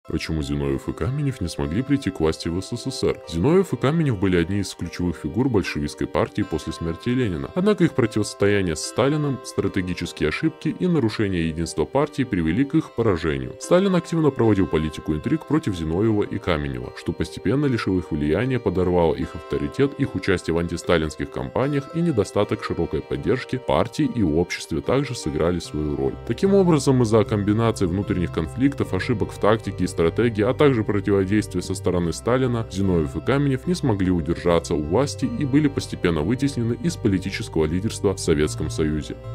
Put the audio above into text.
Почему Зиновьев и Каменев не смогли прийти к власти в СССР? Зиновьев и Каменев были одни из ключевых фигур большевистской партии после смерти Ленина. Однако их противостояние с Сталиным, стратегические ошибки и нарушение единства партии привели к их поражению. Сталин активно проводил политику интриг против Зиновьева и Каменева, что постепенно лишило их влияния, подорвало их авторитет, их участие в антисталинских кампаниях и недостаток широкой поддержки партии и обществе также сыграли свою роль. Таким образом, из-за комбинации внутренних конфликтов, ошибок в тактике и стратегии, а также противодействия со стороны Сталина, Зиновьев и Каменев не смогли удержаться у власти и были постепенно вытеснены из политического лидерства в Советском Союзе.